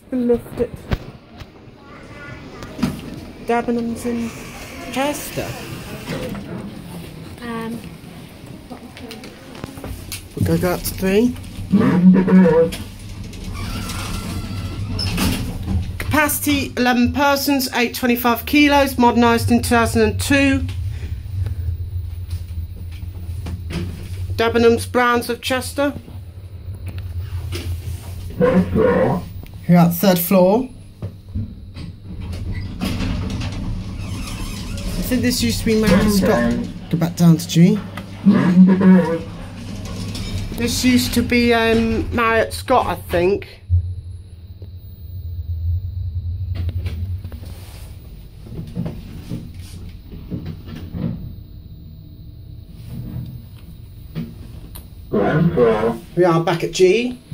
lift it. Debenhams in Chester. We're going to go up to 3. Capacity 11 persons, 825 kilos, modernised in 2002. Debenhams Brands of Chester. Here at 3rd floor. I think this used to be Marriott Scott. Go back down to G. This used to be Marriott Scott, I think. We are back at G.